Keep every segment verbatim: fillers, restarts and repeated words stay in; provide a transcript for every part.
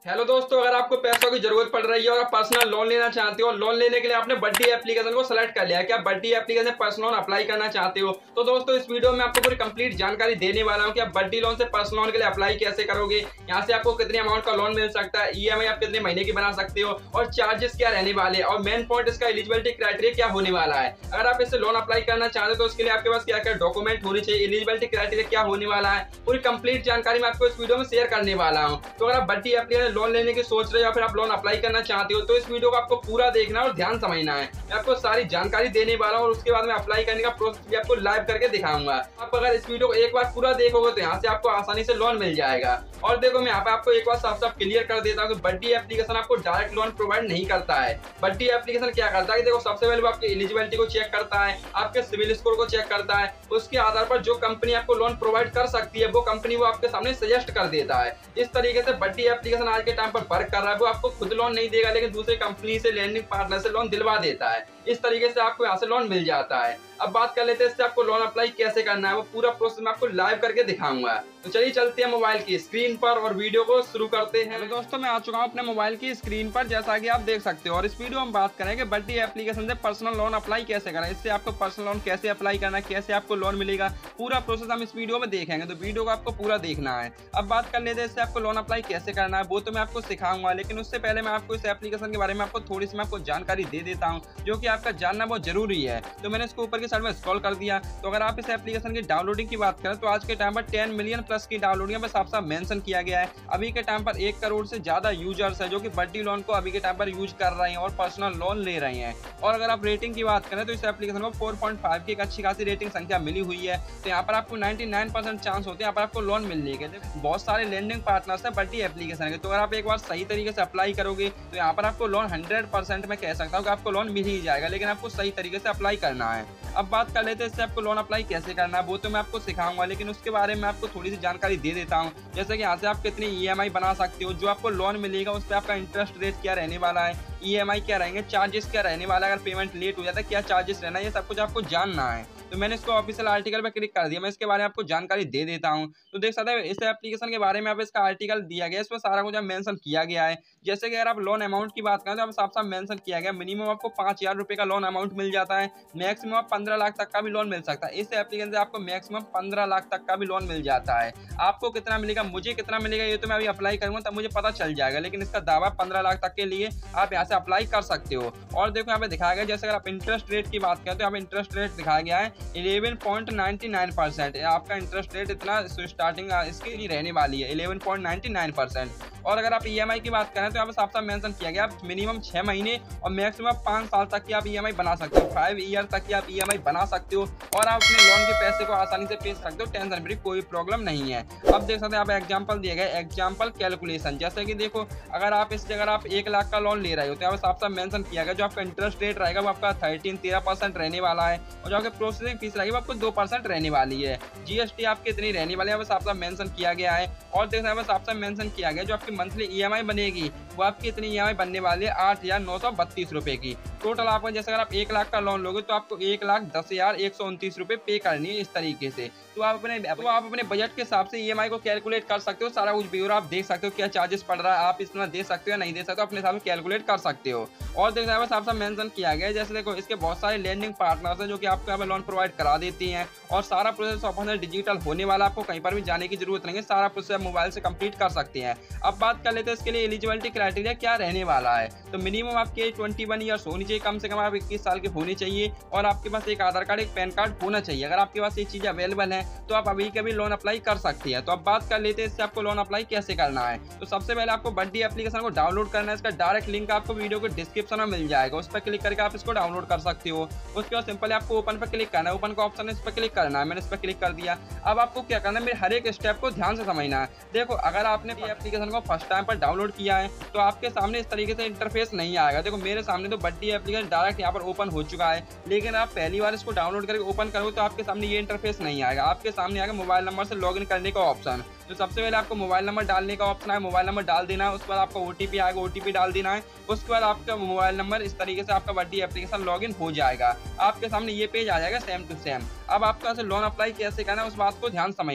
Hello दोस्तों, अगर आपको पैसों की जरूरत पड़ रही है और आप पर्सनल लोन लेना चाहते हो, लोन लेने के लिए आपने बड्डी एप्लीकेशन को सेलेक्ट कर लिया है कि आप Buddy application personal loan apply करना चाहते हो, तो दोस्तों इस वीडियो में आपको पूरी कंप्लीट जानकारी देने वाला हूं कि आप बड्डी लोन से पर्सनल लोन के लिए अप्लाई कैसे करोगे, यहां से आपको कितनी अमाउंट का लोन मिल सकता है, ईएमआई आप कितने महीने की बना सकते हो और चार्जेस क्या रहने वाले हैं और मेन पॉइंट इसका एलिजिबिलिटी क्राइटेरिया क्या होने वाला है। अगर आप इससे लोन अप्लाई करना चाहते हो तो उसके लिए आपके पास क्या क्या डॉक्यूमेंट होने चाहिए, एलिजिबिलिटी क्राइटेरिया क्या होने वाला है, पूरी कंप्लीट जानकारी मैं आपको इस वीडियो में शेयर करने वाला हूं। तो अगर आप बड्डी एप्लीकेशन लोन लेने की सोच या फिर आप लोन अप्लाई करना चाहते हो तो इस वीडियो को आपको पूरा देखना और ध्यान समझना है। मैं आपको सारी जानकारी देने वाला हूं और उसके बाद में अप्लाई करने का प्रोसेस भी आपको लाइव करके दिखाऊंगा। आप अगर इस वीडियो को एक बार पूरा देखोगे तो यहाँ से आपको आसानी से लोन मिल जाएगा। और देखो, मैं यहाँ पे आपको एक बार साफ साफ क्लियर कर देता हूँ कि बड्डी एप्लीकेशन आपको डायरेक्ट लोन प्रोवाइड नहीं करता है। बड्डी एप्लीकेशन क्या करता है, देखो सबसे पहले वो आपकी एलिजिबिलिटी को चेक करता है, आपके सिविल स्कोर को चेक करता है, उसके आधार पर जो कंपनी आपको लोन प्रोवाइड कर सकती है वो कंपनी वो आपके सामने सजेस्ट कर देता है। इस तरीके से बड्डी एप्लीकेशन आज के टाइम पर वर्क कर रहा है। वो आपको खुद लोन नहीं देगा लेकिन दूसरे कंपनी से लैंडिंग पार्टनर से लोन दिलवा देता है। इस तरीके से आपको यहाँ से लोन मिल जाता है। अब बात कर लेते हैं इससे आपको लोन अप्लाई कैसे करना है, वो पूरा प्रोसेस मैं आपको लाइव करके दिखाऊंगा। तो चलिए चलते हैं मोबाइल की स्क्रीन पर और वीडियो को शुरू करते हैं। तो दोस्तों मैं आ चुका हूँ अपने मोबाइल की स्क्रीन पर, जैसा कि आप देख सकते हो। और इस वीडियो में बात करें कि बड्डी एप्लीकेशन से पर्सनल लोन अप्लाई कैसे करें, इससे आपको पर्सनल लोन कैसे अप्लाई करना है, कैसे आपको लोन मिलेगा, पूरा प्रोसेस हम इस वीडियो में देखेंगे। तो वीडियो को आपको पूरा देखना है। अब बात कर लेते हैं इससे आपको लोन अप्लाई कैसे करना है, वो तो मैं आपको सिखाऊंगा, लेकिन उससे पहले मैं आपको इस एप्लीकेशन के बारे में आपको थोड़ी सी मैं आपको जानकारी दे देता हूँ जो कि आपका जानना बहुत जरूरी है। तो मैंने इसको ऊपर की साइड में स्क्रॉल कर दिया। तो अगर आप इस एप्लीकेशन की डाउनलोडिंग की बात करें तो आज के टाइम पर टेन मिलियन प्लस की डाउनलोडिंग पे साफ साफ मेंशन किया गया है। अभी के टाइम पर एक करोड़ से ज्यादा यूजर्स है जो कि बड्डी लोन को अभी के टाइम पर यूज कर रहे हैं और पर्सनल लोन ले रहे हैं। और अगर आप रेटिंग की बात करें तो इस एप्लीकेशन को फोर पॉइंट फाइव की एक अच्छी खासी रेटिंग संख्या मिली हुई है। तो यहाँ पर आपको नाइन्टी नाइन परसेंट चांस होते हैं यहाँ पर आपको लोन मिलने के। बहुत सारे लेंडिंग पार्टनर्स है बड्डी एप्लीकेशन के, तो अगर आप एक बार सही तरीके से अप्लाई करोगे तो यहाँ पर आपको लोन हंड्रेड परसेंट में कह सकता हूँ कि आपको लोन मिल ही जाएगा, लेकिन आपको सही तरीके से अप्लाई करना है। अब बात कर लेते हैं इससे आपको लोन अप्लाई कैसे करना है, वो तो मैं आपको सिखाऊंगा, लेकिन उसके बारे में आपको थोड़ी सी जानकारी दे देता हूँ। जैसे कि यहाँ से आप कितनी ईएमआई बना सकते हो, जो आपको लोन मिलेगा उस पर आपका इंटरेस्ट रेट क्या रहने वाला है, ईएमआई क्या रहेंगे, चार्जेस क्या रहने वाला है, अगर पेमेंट लेट हो जाता है क्या चार्जेस रहना है, ये सब कुछ आपको जानना है। तो मैंने इसको ऑफिशियल आर्टिकल पे क्लिक कर दिया। मैं इसके बारे में आपको जानकारी दे देता हूँ। तो देख सकते हैं इस एप्लीकेशन के बारे में आप इसका आर्टिकल दिया गया है, इसमें सारा कुछ मेंशन किया गया है। जैसे कि अगर आप लोन अमाउंट की बात करें तो आप साफ साफ मेंशन किया गया, मिनिमम आपको पाँच हजार रुपये का लोन अमाउंट मिल जाता है, मैक्सिमम आप पंद्रह लाख तक का भी लोन मिल सकता है। इस एप्लीकेशन से आपको मैक्सिमम पंद्रह लाख तक का भी लोन मिल जाता है। आपको कितना मिलेगा, मुझे कितना मिलेगा, ये तो मैं अभी अप्लाई करूंगा तब मुझे पता चल जाएगा, लेकिन इसका दावा पंद्रह लाख तक के लिए आप यहाँ से अप्लाई कर सकते हो। और देखो यहाँ पे दिखाया गया, जैसे अगर आप इंटरेस्ट रेट की बात करें तो यहाँ पे इंटरेस्ट रेट दिखाया गया है eleven point ninety nine percent. आपका इंटरेस्ट रेट इतना स्टार्टिंग इसकी रहने वाली है eleven point ninety nine percent. और अगर आप ईएमआई की बात करें तो यहाँ पे साफ साफ मेंशन किया गया आप मिनिमम छह महीने और मैक्सिमम पाँच साल तक की आप ईएमआई बना सकते हो, फाइव ईयर तक की आप ईएमआई बना सकते हो और आप अपने लोन के पैसे को आसानी से पे सकते हो, टेंशन फ्री, कोई प्रॉब्लम नहीं है। अब देख सकते हैं आप एग्जाम्पल दिए गए, एग्जाम्पल कैलकुलेशन। जैसे कि देखो अगर आप इस जगह आप एक लाख का लोन ले रहे हो तो यहाँ पे साफ साफ मेंशन किया गया जो आपका इंटरेस्ट रेट रहेगा वो आपका थर्टीन तेरह परसेंट रहने वाला है और जो आपके प्रोसेसिंग फीस रहेगी वो आपको दो परसेंट रहने वाली है। जीएसटी आपकी इतनी रहने वाली है, यहाँ पे साफ साफ मेंशन किया गया है। और देखो यहाँ पे साफ साफ मेंशन किया गया जो आपकी मंथली ईएमआई बनेगी वो आपकी इतनी ईएमआई बनने वाली है आठ हजार नौ सौ बत्तीस रुपए की। टोटल आपको जैसे अगर आप एक लाख का लोन लोगे तो आपको एक लाख दस हजार एक सौ उनतीस रुपए पे करनी है इस तरीके से। तो आप अपने तो आप अपने बजट के हिसाब से ईएमआई को कैलकुलेट कर सकते हो, सारा कुछ ब्योरा आप देख सकते हो, क्या चार्जेस पड़ रहा है, आप इतना दे सकते हो या नहीं दे सकते हो, अपने हिसाब से कैलकुलेट कर सकते हो। और देखो यहाँ पे साफ साफ मेंशन किया गया है, जैसे देखो इसके बहुत सारे लेंडिंग पार्टनर्स हैं जो कि आपको यहाँ पे लोन प्रोवाइड करा देती हैं और सारा प्रोसेस ऑफिस डिजिटल होने वाला, आपको कहीं पर भी जाने की जरूरत नहीं है, सारा प्रोसेस मोबाइल से कंप्लीट कर सकते हैं। अब बात कर लेते हैं इसके लिए एलिजिबिलिटी क्राइटेरिया क्या रहने वाला है। तो मिनिमम आपकी एज ट्वेंटी वन ईयर्स होनी चाहिए, कम से कम आप इक्कीस साल के होने चाहिए और आपके पास एक आधार कार्ड एक पैन कार्ड होना चाहिए। अगर आपके पास ये चीज़ अवेलेबल है तो आप अभी के भी लोन अप्लाई कर सकते हैं। तो अब बात कर लेते हैं इससे आपको लोन अप्लाई कैसे करना है। तो सबसे पहले आपको बड्डी एप्लीकेशन को डाउनलोड करना है, इसका डायरेक्ट लिंक आपको वीडियो के डिस्क्रिप्शन में मिल जाएगा, उस पर क्लिक करके आप इसको डाउनलोड कर सकते हो। उसके बाद सिंपली आपको ओपन पर क्लिक करना है, ओपन का ऑप्शन है इस पर क्लिक करना है, मैंने इस पर क्लिक कर दिया। अब आपको क्या करना है, मेरे हर एक स्टेप को ध्यान से समझना है। देखो अगर आपने एप्लीकेशन को फर्स्ट टाइम पर डाउनलोड किया है तो आपके सामने इस तरीके से इंटरफेस नहीं आएगा। देखो मेरे सामने तो बड्डी एप्लीकेशन डायरेक्ट यहाँ पर ओपन हो चुका है, लेकिन आप पहली बार इसको डाउनलोड करके ओपन करोगे तो आपके सामने ये इंटरफेस नहीं आएगा। आपके सामने आएगा मोबाइल नंबर से लॉगिन करने का ऑप्शन। तो सबसे पहले आपको मोबाइल नंबर डालने का ऑप्शन है, मोबाइल नंबर डाल देना है, उसके बाद आपको ओटीपी आएगा, ओटीपी डाल देना है। उसके बाद आपका मोबाइल नंबर इस तरीके से आपका बड्डी एप्लीकेशन लॉगिन हो जाएगा, आपके सामने ये पेज आ जाएगा सेम टू सेम। अब आपको ऐसे लोन अप्लाई कैसे करना है उस बात को ध्यान समझना।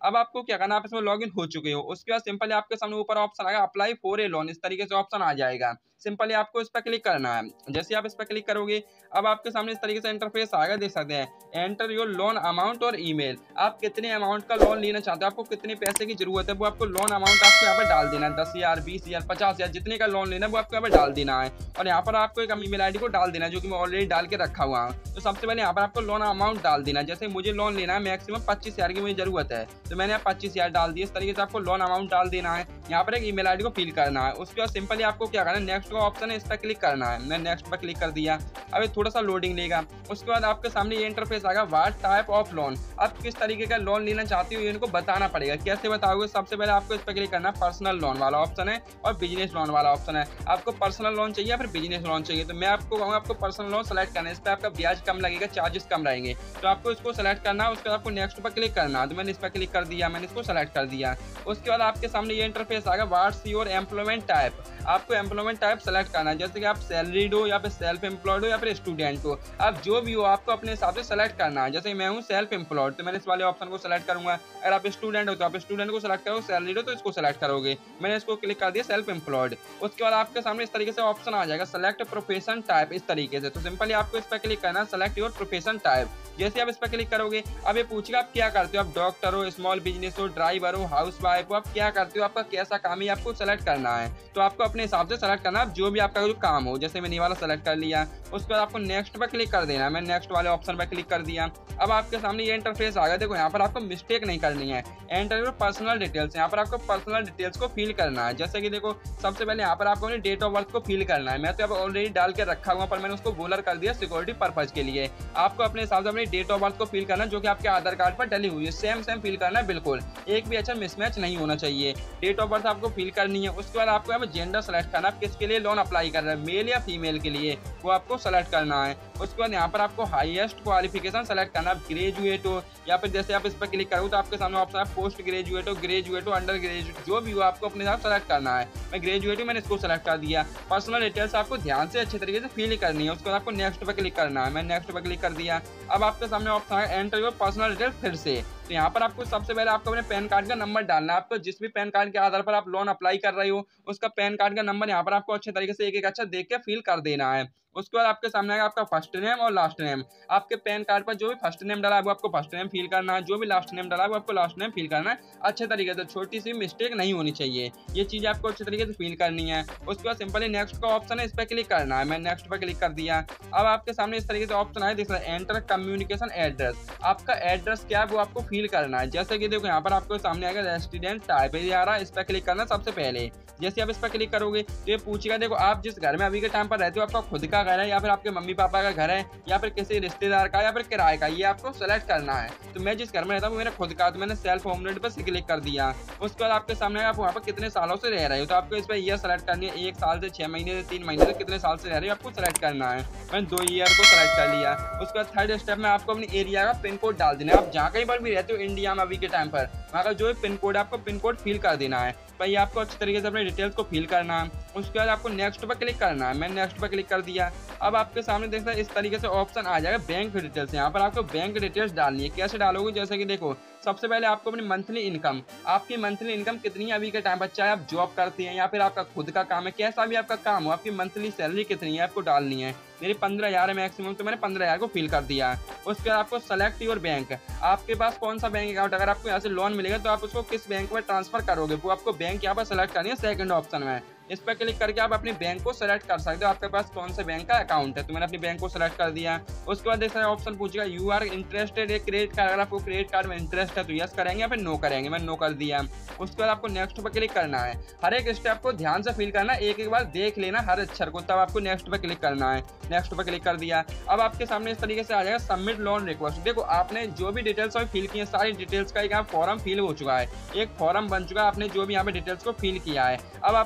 अब आपको क्या करना है, आप इसमें लॉगिन हो चुके हो, उसके बाद सिंपली आपके सामने ऊपर ऑप्शन आएगा अप्लाई फॉर ए लोन, इस तरीके से ऑप्शन आ जाएगा। सिंपली आपको इस पर क्लिक करना है। जैसे आप इस पर क्लिक करोगे अब आपके सामने इस तरीके से इंटरफेस आएगा, देख सकते हैं एंटर योर लोन अमाउंट और ईमेल। आप कितने अमाउंट का लोन लेना चाहते हो, आपको कितने पैसे की जरूरत है, वो आपको लोन अमाउंट आपको यहाँ पर डाल देना है। दस हजार बीस हजार पचास हजार जितने का लोन लेना है वो आपको यहाँ पर डाल देना है। और यहाँ पर आपको एक ईमेल आईडी को डाल देना है जो कि मैं ऑलरेडी डाल के रखा हुआ हूँ। तो सबसे पहले यहाँ पर आपको लोन अमाउंट डाल देना है। जैसे मुझे लोन लेना है मैक्सिमम पच्चीस हजार की मुझे जरूरत है, तो मैंने यहाँ पच्चीस हजार डाल दिया। इस तरीके से आपको लोन अमाउंट डाल देना है। यहाँ पर एक ईमेल आईडी को फिल करना है। उसके बाद सिंपली आपको क्या करना है, नेक्स्ट का ऑप्शन है इस पर क्लिक करना है। मैं नेक्स्ट पर क्लिक कर दिया। अब थोड़ा सा लोडिंग लेगा। उसके बाद आपके सामने ये इंटरफेस आएगा व्हाट टाइप ऑफ लोन। आप किस तरीके का लोन लेना चाहती हो ये इनको बताना पड़ेगा। कैसे बताओगे, सबसे पहले आपको इस पर क्लिक करना है। पर्सनल लोन वाला ऑप्शन है और बिजनेस लोन वाला ऑप्शन है। आपको पर्सनल लोन चाहिए या फिर बिजनेस लोन चाहिए, तो मैं आपको कहूँगा आपको पर्सनल लोन सेलेक्ट करना है। इस पर आपका ब्याज कम लगेगा, चार्जेस कम रहेंगे, तो आपको इसको सेलेक्ट करना है। उसके बाद आपको नेक्स्ट पर क्लिक करना है। तो मैंने इस पर क्लिक कर दिया, मैंने इसको सेलेक्ट कर दिया। उसके बाद आपके सामने ये इंटरफेस आएगा व्हाट्स योर एम्प्लॉयमेंट टाइप। आपको एम्प्लॉयमेंट टाइप सेलेक्ट करना है, जैसे कि आप सैलरीड हो या फिर सेल्फ एम्प्लॉयड हो या फिर स्टूडेंट हो। आप जो भी हो आपको अपने हिसाब से सेलेक्ट करना है। जैसे मैं हूँ सेल्फ एम्प्लॉयड, तो मैंने इस वाले ऑप्शन को सेलेक्ट करूंगा। अगर आप स्टूडेंट हो तो आप स्टूडेंट को सेलेक्ट करो, सैलरीड हो तो इसको सेलेक्ट करोगे। मैंने इसको क्लिक कर दिया सेल्फ एम्प्लॉयड। उसके बाद आपके सामने इस तरीके से ऑप्शन आ जाएगा सेलेक्ट प्रोफेशन टाइप, इस तरीके से। तो सिंपली आपको इस पर क्लिक करना है सेलेक्ट योर प्रोफेशन टाइप। जैसे आप इस पर क्लिक करोगे अब ये पूछेगा आप क्या करते हो, आप डॉक्टर हो, स्मॉल बिजनेस हो, ड्राइवर हो, हाउस वाइफ हो, आप क्या करते हो, आपका कैसा काम है आपको सेलेक्ट करना है। तो आपको अपने हिसाब से सेलेक्ट करना है जो भी आपका जो काम हो। जैसे मैंने ये वाला सेलेक्ट कर लिया। उसके बाद आपको नेक्स्ट पर क्लिक कर देना है। मैं नेक्स्ट वाले ऑप्शन पर क्लिक कर दिया। अब आपके सामने ये इंटरफेस आ गया। देखो यहाँ पर आपको मिस्टेक नहीं करनी है। एंटर योर पर्सनल डिटेल्स, यहाँ पर आपको पर्सनल डिटेल्स को फिल करना है। जैसे कि देखो सबसे पहले यहाँ पर आपको अपनी डेट ऑफ बर्थ को फिल करना है। मैं तो अब ऑलरेडी डाल के रखा हुआ, पर मैंने उसको बोलर कर दिया सिक्योरिटी पर्पज के लिए। आपको अपने हिसाब से अपनी डेट ऑफ बर्थ को फिल करना जो कि आपके आधार कार्ड पर डली हुई है, सेम सेम फिल करना है, बिल्कुल एक भी अच्छा मिसमैच नहीं होना चाहिए। डेट ऑफ बर्थ आपको फिल करनी है। उसके बाद आपको यहाँ जेंडर सेलेक्ट करना है, किसके लिए लोन अप्लाई कर रहे हैं, मेल या फीमेल के लिए, वो आपको सेलेक्ट करना है। उसके बाद यहाँ पर आपको हाईएस्ट क्वालिफिकेशन सेलेक्ट करना है, ग्रेजुएट हो या फिर जैसे आप इस पर क्लिक करोगे तो आपके सामने ऑप्शन है पोस्ट ग्रेजुएट हो, ग्रेजुएट हो, अंडर ग्रेजुएट, जो भी हो आपको अपने हिसाब सेलेक्ट करना है। मैं ग्रेजुएट हूँ, मैंने इसको सेलेक्ट कर दिया। पर्सनल डिटेल्स आपको ध्यान से अच्छे तरीके से फिल करनी है। उसके बाद आपको नेक्स्ट पर क्लिक करना है। मैं नेक्स्ट पर क्लिक कर दिया। अब आपके सामने ऑप्शन है एंटर योर पर्सनल डिटेल्स फिर से। तो यहाँ पर आपको सबसे पहले आपको अपने पैन कार्ड का नंबर डालना है। आपको जिस भी पैन कार्ड के आधार पर आप लोन अप्लाई कर रहे हो उसका पैन कार्ड का नंबर यहाँ पर आपको अच्छे तरीके से एक एक अच्छा देख के फिल कर देना है। उसके बाद आपके सामने आएगा आपका फर्स्ट नेम और लास्ट नेम। आपके पैन कार्ड पर जो भी फर्स्ट नेम डाला है वो आपको फर्स्ट नेम फिल करना है, जो भी लास्ट नेम डाला है वो आपको लास्ट नेम फिल करना है अच्छे तरीके से। छोटी सी मिस्टेक नहीं होनी चाहिए, ये चीज़ आपको अच्छे तरीके से फिल करनी है। उसके बाद सिंपली नेक्स्ट का ऑप्शन है, इस पर क्लिक करना है। मैं नेक्स्ट पर क्लिक कर दिया। अब आपके सामने इस तरीके से ऑप्शन आए, देखिए एंटर कम्युनिकेशन एड्रेस। आपका एड्रेस क्या है वो आपको फिल करना है। जैसे कि देखो यहाँ पर आपको सामने आएगा रेसिडेंट टाइप आ रहा है, इस पर क्लिक करना सबसे पहले। जैसे आप इस पर क्लिक करोगे तो ये पूछेगा देखो आप जिस घर में अभी के टाइम पर रहते हो आपका खुद का घर है या फिर आपके मम्मी पापा का घर है या फिर किसी रिश्तेदार का या फिर किराए का, ये आपको सेलेक्ट करना है। तो मैं जिस घर में रहता हूँ मेरा खुद का, तो मैंने सेल्फ होम रेंट पर क्लिक कर दिया। उसके बाद आपके सामने आप वहाँ पर कितने सालों से रह रहे हो, तो आपको इस पर ईयर सेलेक्ट करनी है। एक साल से, छह महीने से, तीन महीने से, कितने साल से रह रहे हो आपको सेलेक्ट करना है। मैंने दो ईयर को सेलेक्ट कर लिया। उसके बाद थर्ड स्टेप में आपको अपनी एरिया का पिन कोड डाल देना है। आप जहाँ कहीं पर भी रहते हो इंडिया में अभी के टाइम पर, वहाँ का जो पिन कोड है आपको पिन कोड फिल कर देना है। भाई आपको अच्छी तरीके से अपने डिटेल्स को फिल करना है। उसके बाद आपको नेक्स्ट पर क्लिक करना है। मैंने नेक्स्ट पर क्लिक कर दिया। अब आपके सामने देखते हैं इस तरीके से ऑप्शन आ जाएगा बैंक डिटेल्स। यहाँ पर आपको बैंक डिटेल्स डालनी है। कैसे डालोगे, जैसे कि देखो सबसे पहले आपको अपनी मंथली इनकम, आपकी मंथली इनकम कितनी है अभी के टाइम पर, चाहे आप जॉब करते हैं या फिर आपका खुद का काम है, कैसा भी आपका काम हो, आपकी मंथली सैलरी कितनी है आपको डालनी है। मेरी पंद्रह हज़ार है मैक्सिमम, तो मैंने पंद्रह हज़ार को फिल कर दिया। उसके बाद आपको सेलेक्ट योर बैंक, आपके पास कौन सा बैंक अकाउंट, अगर आपको यहाँ से लोन मिलेगा तो आप उसको किस बैंक में ट्रांसफर करोगे वो आपको बैंक यहाँ पर सेलेक्ट करनी है सेकंड ऑप्शन में। इस पर क्लिक करके आप अपने बैंक को सेलेक्ट कर सकते हो, आपके पास कौन से बैंक का अकाउंट है। तो मैंने अपने बैंक को सेलेक्ट कर दिया। उसके बाद देखा ऑप्शन पूछेगा you are interested a credit card, अगर आपको क्रेडिट कार्ड में इंटरेस्ट है तो यस करेंगे या फिर नो करेंगे। मैंने नो कर दिया। उसके बाद आपको नेक्स्ट पर क्लिक करना है। हर एक स्टेप को ध्यान से फिल करना है, एक एक बार देख लेना हर अक्षर को, तब आपको नेक्स्ट पर क्लिक करना है। नेक्स्ट पर क्लिक कर दिया। अब आपके सामने इस तरीके से आ जाएगा सबमिट लोन रिक्वेस्ट। देखो आपने जो भी डिटेल्स फिल की है सारी डिटेल्स का एक यहाँ फॉर्म फिल हो चुका है, एक फॉर्म बन चुका है, आपने जो भी यहाँ पे डिटेल्स को फिल किया है। अब आपके सामने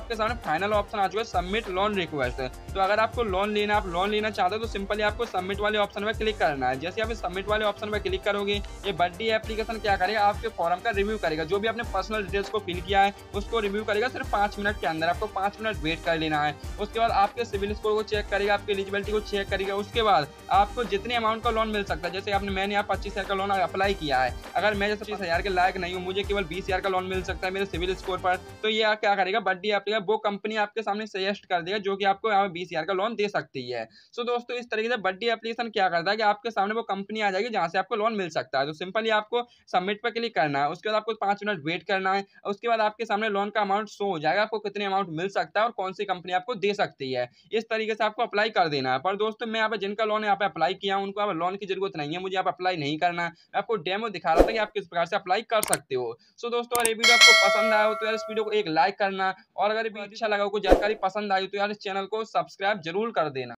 फाइनल ऑप्शन आ चुका है सबमिट लोन रिक्वेस्ट। तो अगर आपको लोन लेना आप लोन लेना चाहते हो तो सिंपली आपको सबमिट वाले ऑप्शन पर क्लिक करना है। जैसे आप सबमिट वाले ऑप्शन पर क्लिक करोगे ये बड्डी एप्लीकेशन क्या करेगा, आपके फॉर्म का रिव्यू करेगा। जो भी आपने पर्सनल डिटेल्स को फिल किया है उसको रिव्यू करेगा सिर्फ पाँच मिनट के अंदर। आपको पाँच मिनट वेट कर लेना है। उसके बाद आपके सिविल स्कोर को चेक करेगा, आपकी एलिजिबिलिटी को चेक करेगा। उसके बाद आपको जितने अमाउंट का लोन मिल सकता है, जैसे आपने मैंने यहाँ पच्चीस हजार का लोन अप्लाई किया है, अगर मैं जैसे पच्चीस हजार के लायक नहीं हूँ, मुझे केवल बीस हजार का लोन मिल सकता है मेरे सिविल स्कोर पर, तो ये क्या करेगा बड्डी एप्लीकेशन वो कंपनी आपके सामने सजेस्ट कर देगा जो कि आपको यहाँ बीस हजार का लोन दे सकती है। सो दोस्तों इस तरीके से बड्डी एप्लीकेशन क्या करता है कि आपके सामने वो कंपनी आ जाएगी जहां से आपको लोन मिल सकता है। तो सिंपली आपको सबमिट पर क्लिक करना है। उसके बाद आपको पांच मिनट वेट करना है। उसके बाद आपके सामने लोन का अमाउंट शो हो जाएगा, आपको कितने अमाउंट मिल सकता है और कौन सी कंपनी आपको दे सकती है। इस तरीके से आपको अप्लाई कर देना है। पर दोस्तों मैं यहाँ पे जिनका लोन यहाँ पे अप्लाई किया उनको अब लोन की जरूरत नहीं है, मुझे यहाँ पे अप्लाई नहीं करना है। मैं आपको डेमो दिखा रहा था कि आप किस प्रकार से अप्लाई कर सकते हो। सो दोस्तों अगर ये वीडियो आपको पसंद आया हो तो यार इस वीडियो को एक लाइक करना, और अगर ये अच्छा लगा हो, कोई जानकारी पसंद आई हो तो यार इस चैनल को सब्सक्राइब जरूर कर देना।